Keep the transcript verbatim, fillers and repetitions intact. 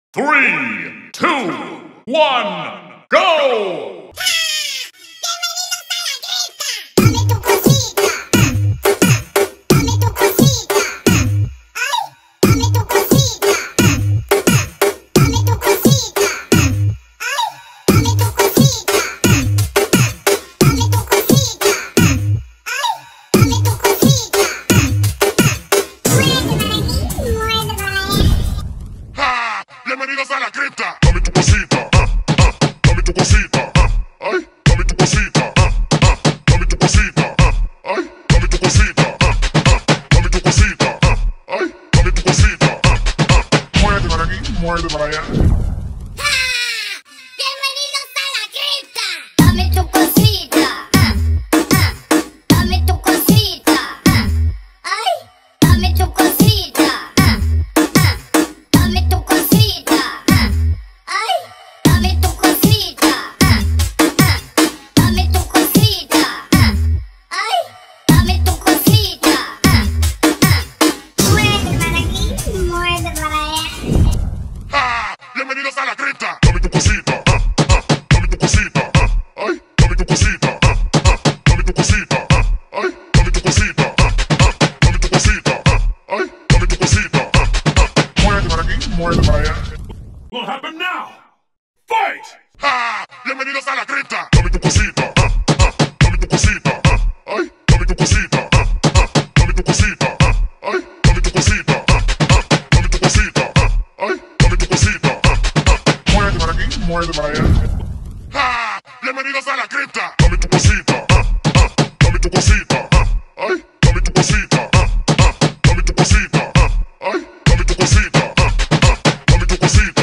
Three, two, one, go! Bienvenidos a la cripta. Dame tu cosita, ah, ah, dame tu cosita, ah, ay, dame tu cosita, ah, ah, dame tu cosita, ah, ay, dame tu cosita, ah, ah, dame tu cosita, ah, ay, dame tu cosita, ah, ah. Muévete para aquí, muévete para allá. Bienvenidos a la cripta. Dame tu cosita, ah, ah, dame tu cosita, ah, ay, dame tu cosita, ah, ah, dame tu cosita. Bienvenidos a la cripta. Dame tu cosita, ah, ah, dame tu cosita, ah, ay, dame tu cosita, ah, ah, dame tu cosita, ah, ay, dame tu cosita, ah, ah, dame tu cosita, ah, ay, dame tu cosita, ah, ah. Muévete para aquí, muévete para allá. What will happen now? Fight! Ah, bienvenidos a la cripta. Dame tu cosita, ah, ah, dame tu cosita, ah, ay, dame tu cosita, ah, ah, dame tu cosita, ah, ay, dame tu cosita, ah, ah, dame tu cosita, ah, ay, dame tu cosita. Muévete para aquí, muévete para allá. ¡Ah! Bienvenidos a la cripta. Dame tu cosita, ah, ah, dame tu cosita, ah, ay, dame tu cosita, ah, ah, dame tu cosita, ah, ay, dame tu cosita, ah, ah, dame tu cosita.